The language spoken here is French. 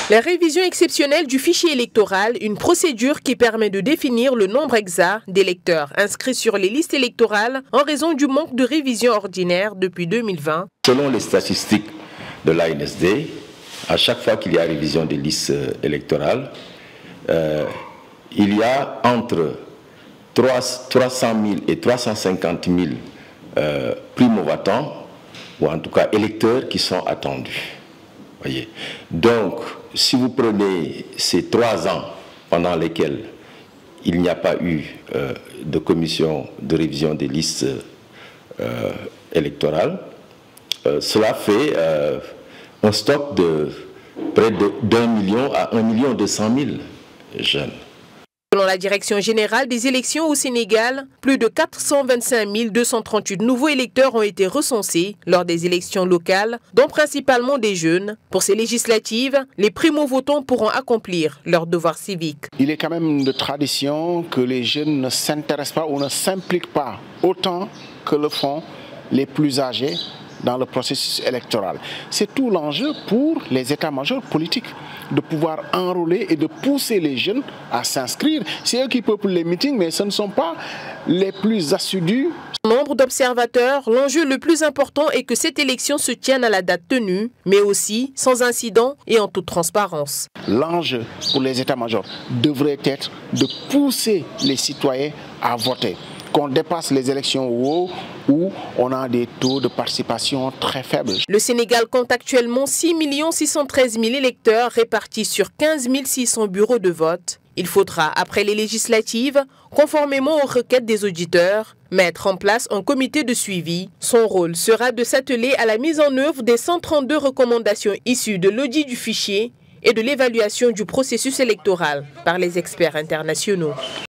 La révision exceptionnelle du fichier électoral, une procédure qui permet de définir le nombre exact d'électeurs inscrits sur les listes électorales en raison du manque de révision ordinaire depuis 2020. Selon les statistiques de l'ANSD, à chaque fois qu'il y a révision des listes électorales, il y a entre 300 000 et 350 000 primo-votants, ou en tout cas électeurs qui sont attendus. Voyez. Donc, si vous prenez ces 3 ans pendant lesquels il n'y a pas eu de commission de révision des listes électorales, cela fait un stock de près d'1 million à 1 200 000 jeunes. Selon la Direction générale des élections au Sénégal, plus de 425 238 nouveaux électeurs ont été recensés lors des élections locales, dont principalement des jeunes. Pour ces législatives, les primo-votants pourront accomplir leur devoir civique. Il est quand même de tradition que les jeunes ne s'intéressent pas ou ne s'impliquent pas autant que le font les plus âgés dans le processus électoral. C'est tout l'enjeu pour les états-majors politiques, de pouvoir enrôler et de pousser les jeunes à s'inscrire. C'est eux qui peuplent les meetings, mais ce ne sont pas les plus assidus. Nombre d'observateurs, l'enjeu le plus important est que cette élection se tienne à la date tenue, mais aussi sans incident et en toute transparence. L'enjeu pour les états-majors devrait être de pousser les citoyens à voter. Qu'on dépasse les élections où on a des taux de participation très faibles. Le Sénégal compte actuellement 6 613 000 électeurs répartis sur 15 600 bureaux de vote. Il faudra, après les législatives, conformément aux requêtes des auditeurs, mettre en place un comité de suivi. Son rôle sera de s'atteler à la mise en œuvre des 132 recommandations issues de l'audit du fichier et de l'évaluation du processus électoral par les experts internationaux.